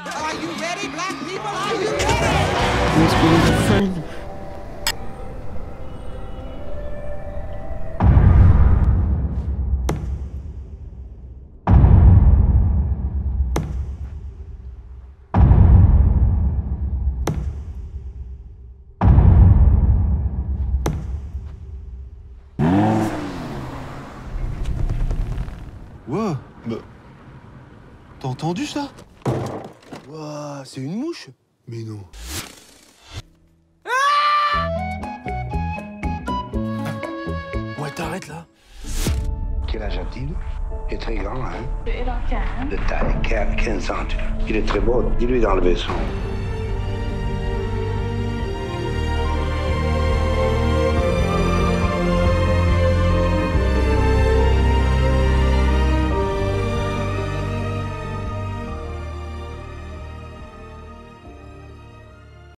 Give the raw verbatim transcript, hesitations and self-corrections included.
Are you ready, black people? Are you ready? Let's go with a friend. Wow, bah... T'as entendu ça? Waouh, c'est une mouche? Mais non. Ouais, t'arrêtes là. Quel âge a-t-il? Il est très grand, hein? De Irak. De taille, quinze centimètres. Il est très beau. Dis-lui d'enlever son...